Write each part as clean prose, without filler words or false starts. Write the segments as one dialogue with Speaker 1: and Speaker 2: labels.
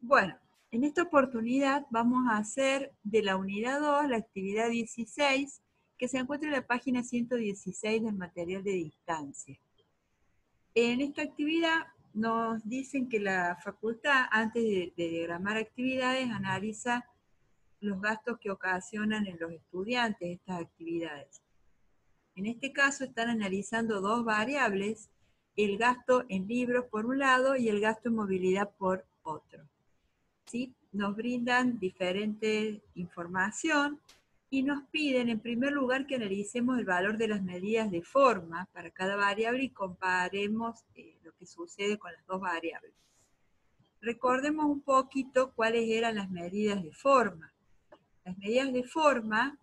Speaker 1: Bueno, en esta oportunidad vamos a hacer de la unidad 2 la actividad 16, que se encuentra en la página 116 del material de distancia. En esta actividad nos dicen que la facultad, antes de diagramar actividades, analiza los gastos que ocasionan en los estudiantes estas actividades. En este caso están analizando dos variables, el gasto en libros por un lado y el gasto en movilidad por otro. ¿Sí? Nos brindan diferente información y nos piden en primer lugar que analicemos el valor de las medidas de forma para cada variable y comparemos lo que sucede con las dos variables. Recordemos un poquito cuáles eran las medidas de forma. Las medidas de forma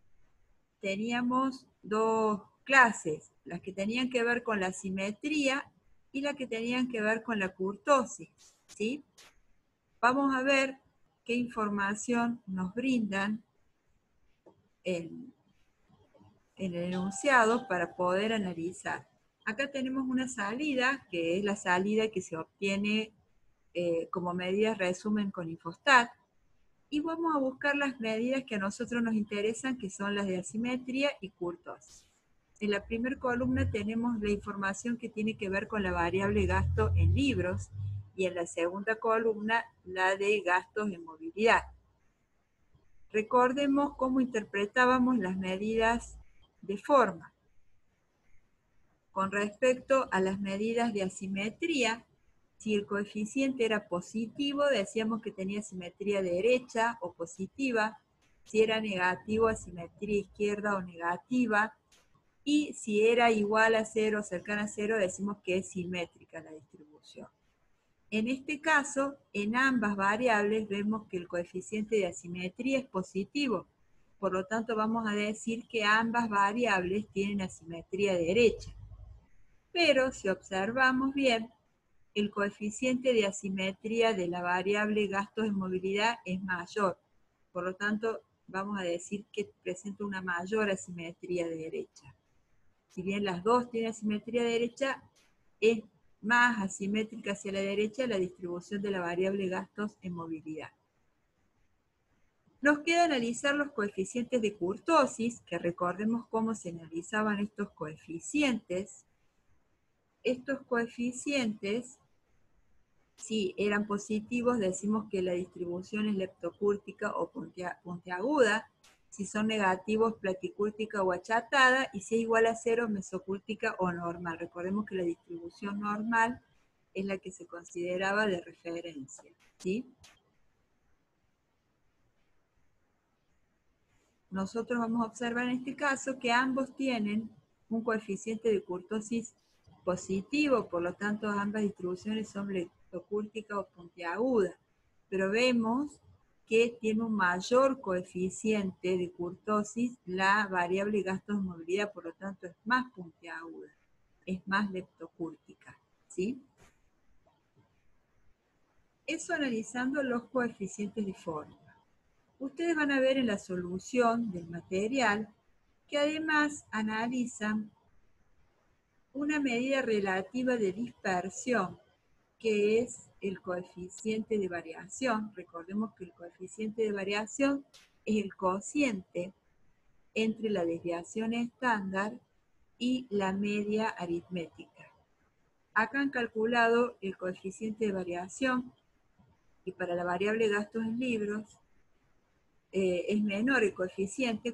Speaker 1: teníamos dos clases, las que tenían que ver con la simetría y las que tenían que ver con la kurtosis, ¿sí? Vamos a ver qué información nos brindan en el enunciado para poder analizar. Acá tenemos una salida, que es la salida que se obtiene como medida resumen con Infostat, y vamos a buscar las medidas que a nosotros nos interesan, que son las de asimetría y kurtosis. En la primera columna tenemos la información que tiene que ver con la variable gasto en libros, y en la segunda columna la de gastos en movilidad. Recordemos cómo interpretábamos las medidas de forma. Con respecto a las medidas de asimetría, si el coeficiente era positivo, decíamos que tenía simetría derecha o positiva. Si era negativo, asimetría izquierda o negativa. Y si era igual a 0 o cercana a 0, decimos que es simétrica la distribución. En este caso, en ambas variables vemos que el coeficiente de asimetría es positivo. Por lo tanto, vamos a decir que ambas variables tienen asimetría derecha. Pero si observamos bien, el coeficiente de asimetría de la variable gastos en movilidad es mayor. Por lo tanto, vamos a decir que presenta una mayor asimetría derecha. Si bien las dos tienen asimetría derecha, es más asimétrica hacia la derecha la distribución de la variable gastos en movilidad. Nos queda analizar los coeficientes de kurtosis, que recordemos cómo se analizaban estos coeficientes. Estos coeficientes, si eran positivos, decimos que la distribución es leptocúrtica o puntiaguda. Si son negativos, platicúrtica o achatada, y si es igual a 0, mesocúrtica o normal. Recordemos que la distribución normal es la que se consideraba de referencia, ¿sí? Nosotros vamos a observar en este caso que ambos tienen un coeficiente de kurtosis positivo, por lo tanto ambas distribuciones son leptocúrtica o puntiaguda, pero vemos que tiene un mayor coeficiente de kurtosis la variable gastos de movilidad, por lo tanto es más puntiaguda, es más leptocúrtica, ¿sí? Eso analizando los coeficientes de forma. Ustedes van a ver en la solución del material que además analizan una medida relativa de dispersión, que es el coeficiente de variación. Recordemos que el coeficiente de variación es el cociente entre la desviación estándar y la media aritmética. Acá han calculado el coeficiente de variación y para la variable gastos en libros es menor el coeficiente,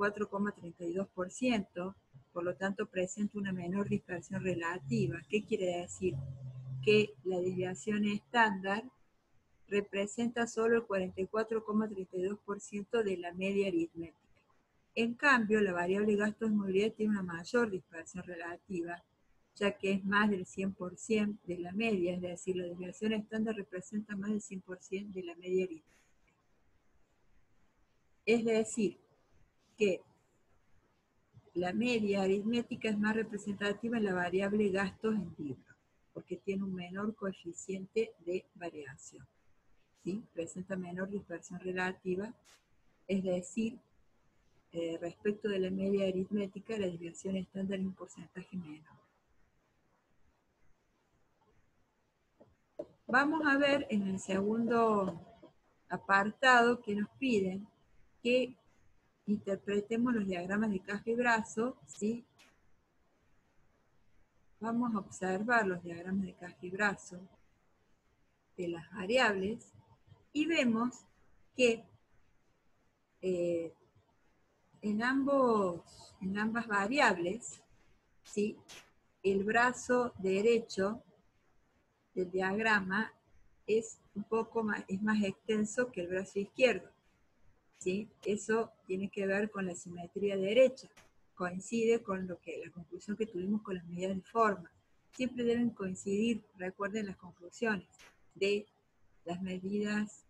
Speaker 1: 44,32%, por lo tanto presenta una menor dispersión relativa. ¿Qué quiere decir? Que la desviación estándar representa solo el 44,32% de la media aritmética. En cambio, la variable gastos de movilidad tiene una mayor dispersión relativa, ya que es más del 100% de la media, es decir, la desviación estándar representa más del 100% de la media aritmética. Es decir, que la media aritmética es más representativa en la variable gastos en libros, porque tiene un menor coeficiente de variación, ¿sí? Presenta menor dispersión relativa, es decir, respecto de la media aritmética, la desviación estándar es un porcentaje menor. Vamos a ver en el segundo apartado que nos piden que interpretemos los diagramas de caja y brazo, ¿sí? Vamos a observar los diagramas de caja y brazo de las variables y vemos que eh, en ambas variables, ¿sí? El brazo derecho del diagrama es es más extenso que el brazo izquierdo, ¿sí? Eso tiene que ver con la simetría derecha, coincide con la conclusión que tuvimos con las medidas de forma. Siempre deben coincidir, recuerden las conclusiones de las medidas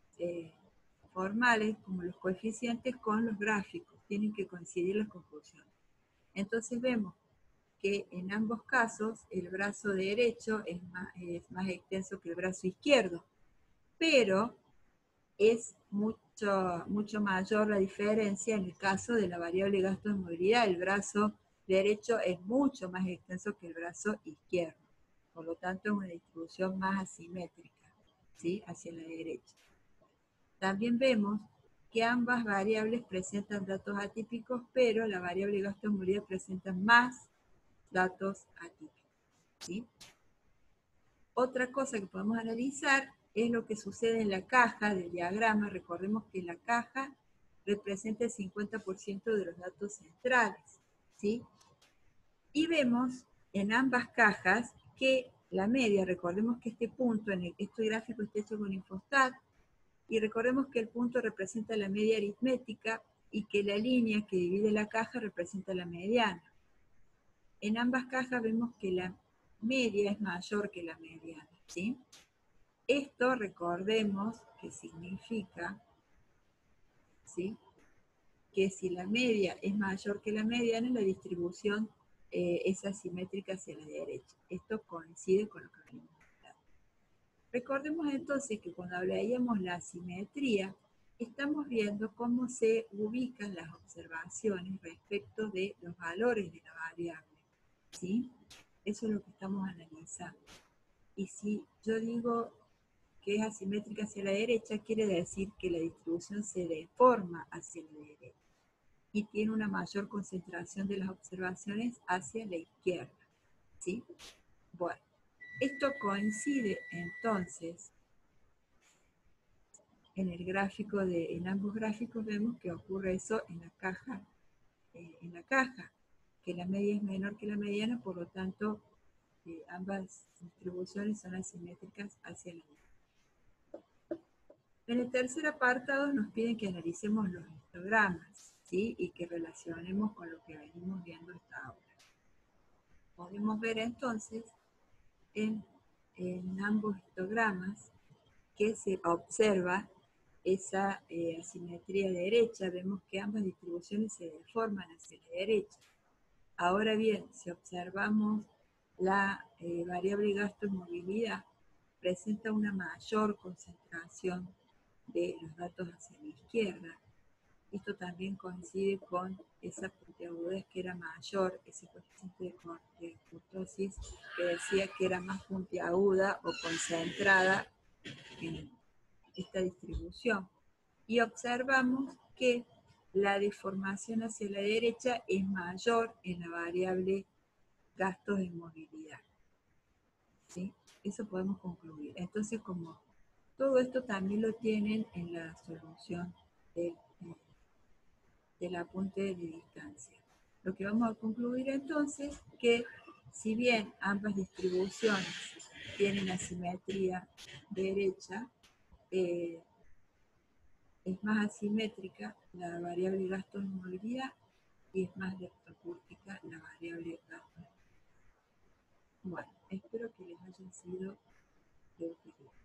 Speaker 1: formales, como los coeficientes, con los gráficos, tienen que coincidir las conclusiones. Entonces vemos que en ambos casos el brazo derecho es más extenso que el brazo izquierdo, pero es mucho mayor la diferencia en el caso de la variable gasto de movilidad. El brazo derecho es mucho más extenso que el brazo izquierdo, por lo tanto es una distribución más asimétrica, ¿sí? Hacia la derecha. También vemos que ambas variables presentan datos atípicos, pero la variable gasto de movilidad presenta más datos atípicos, ¿sí? Otra cosa que podemos analizar es lo que sucede en la caja del diagrama. Recordemos que la caja representa el 50% de los datos centrales, ¿sí? Y vemos en ambas cajas que la media, recordemos que este punto, este gráfico está hecho con Infostat, y recordemos que el punto representa la media aritmética y que la línea que divide la caja representa la mediana. En ambas cajas vemos que la media es mayor que la mediana, ¿sí? Esto recordemos que significa, ¿sí? Que si la media es mayor que la mediana, la distribución es asimétrica hacia la derecha. Esto coincide con lo que venimos hablando. Recordemos entonces que cuando veíamos la asimetría, estamos viendo cómo se ubican las observaciones respecto de los valores de la variable, ¿sí? Eso es lo que estamos analizando. Y si yo digo que es asimétrica hacia la derecha, quiere decir que la distribución se deforma hacia la derecha y tiene una mayor concentración de las observaciones hacia la izquierda, ¿sí? Bueno, esto coincide entonces en ambos gráficos vemos que ocurre eso en la caja, que la media es menor que la mediana, por lo tanto ambas distribuciones son asimétricas hacia la derecha. En el tercer apartado nos piden que analicemos los histogramas, ¿sí? Y que relacionemos con lo que venimos viendo hasta ahora. Podemos ver entonces en ambos histogramas que se observa esa asimetría derecha. Vemos que ambas distribuciones se deforman hacia la derecha. Ahora bien, si observamos la variable gasto en movilidad, presenta una mayor concentración de los datos hacia la izquierda. Esto también coincide con esa puntiagudez que era mayor, ese coeficiente de kurtosis que decía que era más puntiaguda o concentrada en esta distribución. Y observamos que la deformación hacia la derecha es mayor en la variable gastos de movilidad, ¿sí? Eso podemos concluir. Entonces, como todo esto también lo tienen en la solución del apunte de distancia. Lo que vamos a concluir entonces que si bien ambas distribuciones tienen asimetría derecha, es más asimétrica la variable gasto de movilidad y es más leptocúrtica la variable gasto de movilidad. Bueno, espero que les haya sido de utilidad.